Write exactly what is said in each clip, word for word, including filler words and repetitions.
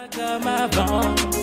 Comme avant,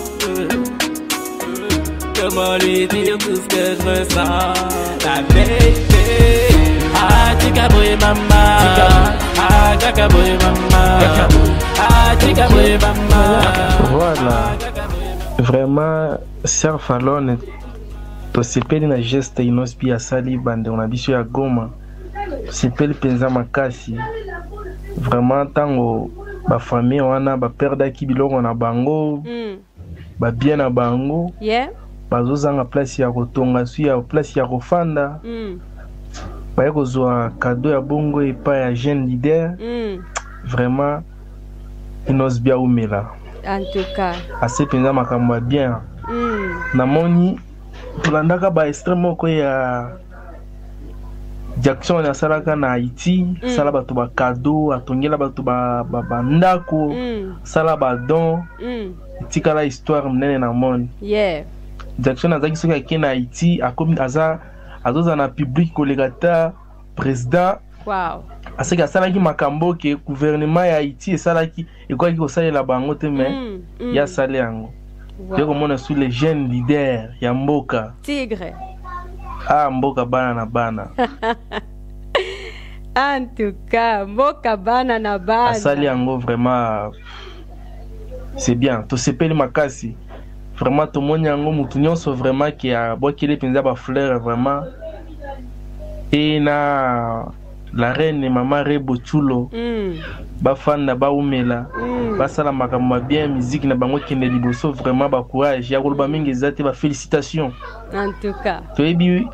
comment lui dire tout ce que je ressens? La vérité, ah, Chikaboy Mama, ah, Chikaboy Mama, ah, Chikaboy Mama. Voilà, vraiment, Sœur Fallon, to sepeli na geste inospi ya sali bande on a biso ya Goma, sepeli penza makasi, vraiment tango ba famille wana ba perda ki biloko na bango mm. ba bien na bango yeah bazozanga place ya kotonga su ya place ya kofanda mm. ba kozwa cadeau ya bongo epa ya jeune leader mm. vraiment inos bia umela en tout cas assez penza makambo bien mm. na moni tulandaka ba extrême ko ya Jackson na salaka na Haïti, mm. sala bato ba cadeau, atongela bato ba ba, ba ndako, mm. sala ba don, mm. tika la histoire mnene na monde. Yeah. Jackson azaki soki aki na Haïti, akomi aza azoza na public kolekata président. Wow. Aseki asalaki makambo ke gouvernement ya Haïti esalaki ekwaki kosalela bango te mais mm. mm. ya sale yango. Wow. Yo komona sous les jeunes leaders ya mboka. Tigre. Ah, mboka bana na bana. En tout cas, mboka bana na bana. Asali yango vraiment c'est bien. To sepeli makasi. Vraiment to moni yango mutu nyonso vraiment ki a bokele penza ba fleur vraiment. Et na la reine Mama Rebo Chulo. Mm. Ba fanda ba umela. Mm. Ba sala makambo bien musique na bango kende liboso vraiment ba courage. Ya koloba mingi zate ba félicitations. En tout cas. To ebi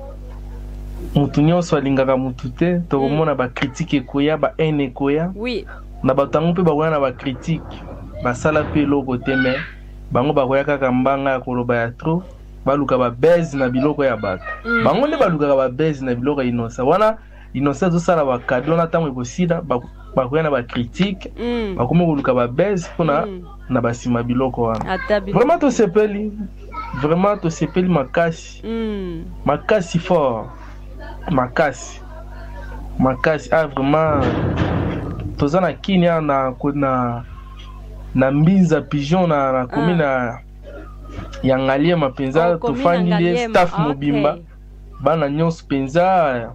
mutu nyonso alingaka mutu te tokomona mm. ba critique ekoya ba haine ekoya. Oui. Na batango pe bakoya na ba critique. Ba sala pe loko te mais bango bakoya kaka mbanga koloba ya trop. Baluka ba base na biloko ya bato. Mm. Bango ne baluka ba base na biloko inosa. Wana inosa zo sala ba cadeau na tango ekosida bakoya na ba critique. Mm. Bakomo koluka ba base pona mm. na basima biloko wana. Vraiment to sepeli. Vraiment to sepeli makasi. Mm. Makasi fort. Makasi. Makasi ah vraiment tozana kinya na na na mbinza pigeon na na commune ah. ya ngalie mapenza oh, tofandi le staff okay. Mobimba bana nyonso penza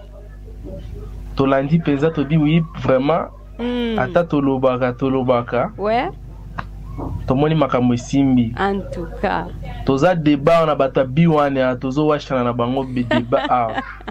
tolandi penza tobi oui vraiment mm. ata tolobaka tolobaka ouais tomoni makambo simbi en tout cas toza débat na bata biwane tozo washana na bango be débat ah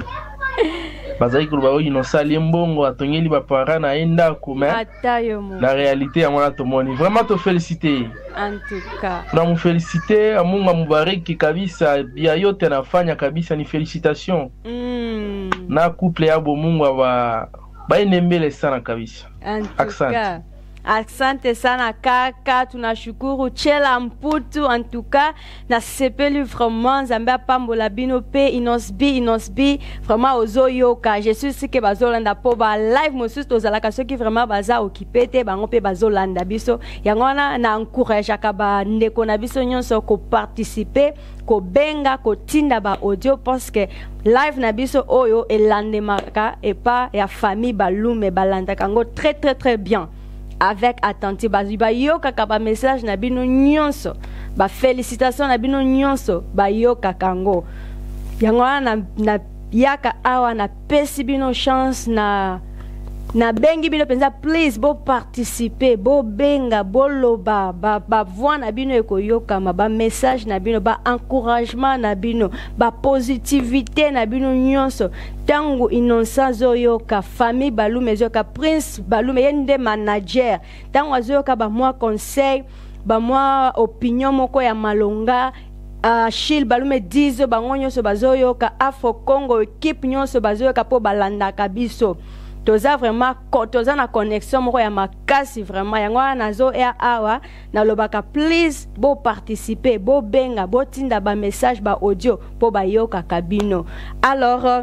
bazai kuba oyi no sali mbongo atongeli ba para na enda kuma la réalité ya mwana tomoni vraiment to féliciter en tout cas na mu féliciter amunga mubariki kabisa bia yote nafanya kabisa ni félicitations mm. na couple ya bo mungu ba ba inembele sana kabisa accent Asante sana kaka, tunashukuru Chela Mputu en tout cas na sepeli vraiment Zambia pambola bino pe inosbi inosbi vraiment ozoyoka. Je suis sûr que bazolanda po ba live mosus tozalaka soki vraiment baza occupé te bango pe bazolanda biso. Yango wana na encourage akaba ndeko na biso nyonso ko participer ko benga ko tinda ba audio parce que live na biso oyo elandemaka et pas ya famille balume balanda kango très très très bien. Avec attention ba yo kaka ba message na bino nyonso ba félicitations na bino nyonso ba yo kakango yango na na yaka awa na pesi bino chance na na bengi bino penza please bo participer bo benga bo loba ba ba voix na bino ekoyoka ma ba message na bino ba encouragement na bino ba positivité na bino nyonso tango innocence oyoka famille balume zoyoka prince balume yende manager tango azoyoka ba moi conseil ba moi opinion moko ya malonga Achille balume dizo bango nyonso bazoyoka Afro Congo équipe nyonso bazoyoka po balanda kabiso toza vraiment toza na connexion moko ya makasi vraiment yango nazo ya awa na lobaka please bo participer bo benga bo tinda ba message ba audio po ba yoka kabino. Alors euh,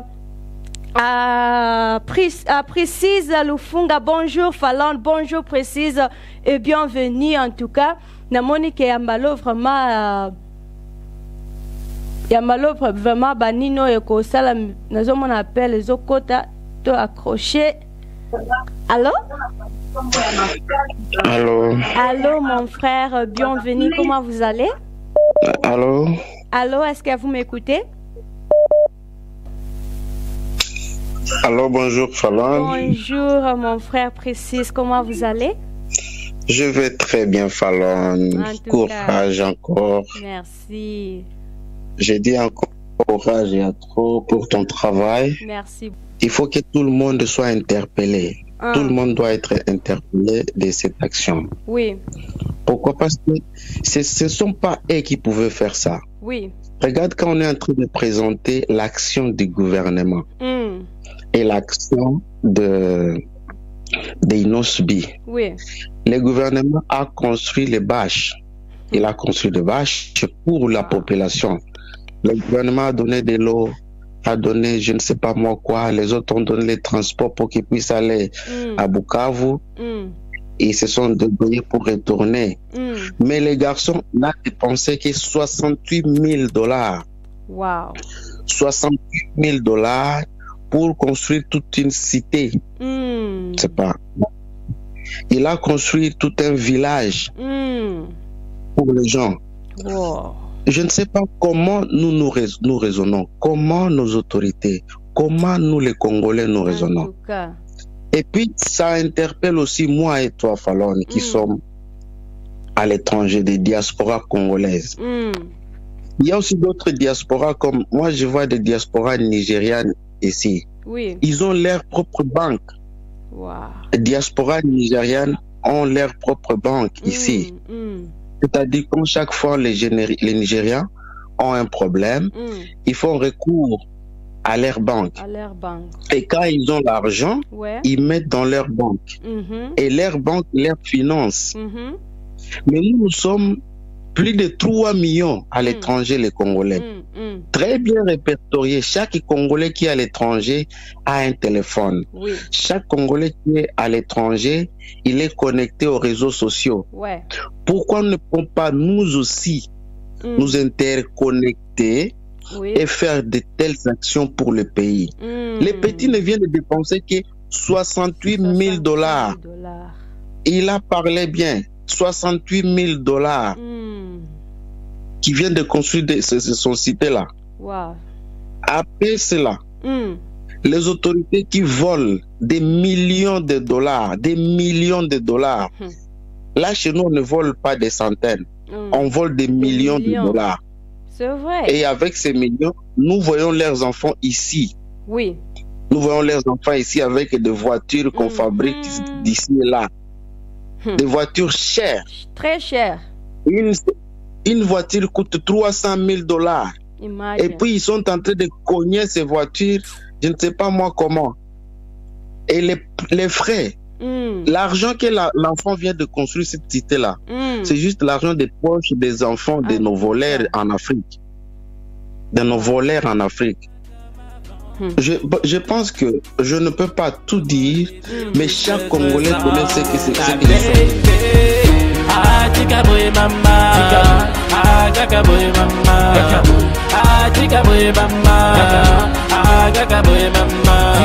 à Précise Lufunga, bonjour Fallon, bonjour Précise et bienvenue en tout cas. Na Monique Yambalo vraiment Yambalo vraiment banino eko sala nazo mon appel les okota to accroché. Allô? Allô. Allô, mon frère, bienvenue. Comment vous allez? Allô. Allô, est-ce que vous m'écoutez? Allô, bonjour, Fallon. Bonjour, mon frère Précise. Comment vous allez? Je vais très bien, Fallon. Courage cas. Encore. Merci. J'ai dit encore courage et à trop pour ton travail. Merci. Il faut que tout le monde soit interpellé. Ah. Tout le monde doit être interpellé de cette action. Oui. Pourquoi? Parce que ce ne sont pas eux qui pouvaient faire ça. Oui. Regarde quand on est en train de présenter l'action du gouvernement mm. et l'action de, de Inosbi. Oui. Le gouvernement a construit les bâches. Il a construit des bâches pour la population. Le gouvernement a donné de l'eau, a donné je ne sais pas moi quoi. Les autres ont donné les transports pour qu'ils puissent aller mm. à Bukavu. Mm. Ils se sont débrouillés pour retourner. Mm. Mais les garçons n'ont dépensé que soixante-huit mille dollars. Wow. soixante-huit mille dollars pour construire toute une cité. Mm. C'est pas. Il a construit tout un village mm. pour les gens. Wow. Je ne sais pas comment nous nous, rais nous raisonnons, comment nos autorités, comment nous les Congolais nous raisonnons. En tout cas. Et puis, ça interpelle aussi moi et toi, Fallon, qui mm. sommes à l'étranger, des diasporas congolaises. Mm. Il y a aussi d'autres diasporas, comme moi, je vois des diasporas nigérianes ici. Oui. Ils ont leur propre banque. Wow. Les diasporas nigérianes ont leur propre banque mm. ici. Mm. C'est-à-dire que chaque fois les, les Nigériens ont un problème, mm. ils font recours à leur banque. À leur banque. Et quand ils ont l'argent, ouais. ils mettent dans leur banque. Mm-hmm. Et leur banque leur finance. Mm-hmm. Mais nous, nous sommes plus de trois millions à l'étranger, mm. les Congolais. Mm. Mm. Très bien répertoriés. Chaque Congolais qui est à l'étranger a un téléphone. Oui. Chaque Congolais qui est à l'étranger, il est connecté aux réseaux sociaux. Ouais. Pourquoi ne pouvons pas nous aussi mm. nous interconnecter oui. et faire de telles actions pour le pays? Mm. Les petits ne viennent de dépenser que soixante-huit mille dollars. Il a parlé bien. soixante-huit mille dollars mm. qui viennent de construire de, ce, son cité-là. Wow. Après cela, mm. les autorités qui volent des millions de dollars, des millions de dollars. Mm. Là, chez nous, on ne vole pas des centaines. Mm. On vole des, des millions, millions de dollars. C'est vrai. Et avec ces millions, nous voyons leurs enfants ici. Oui. Nous voyons leurs enfants ici avec des voitures qu'on mm. fabrique d'ici et là. Hmm. Des voitures chères. Très chères. Une, une voiture coûte trois cent mille dollars. Et puis ils sont en train de cogner ces voitures, je ne sais pas moi comment. Et les, les frais, mm. l'argent que l'enfant la, vient de construire cette cité-là, mm. c'est juste l'argent des poches des enfants de ah, nos voleurs ça. En Afrique. De nos voleurs en Afrique. Hmm. Je, je pense que je ne peux pas tout dire, hmm. mais chaque Congolais connaît ce que c'est. Ah,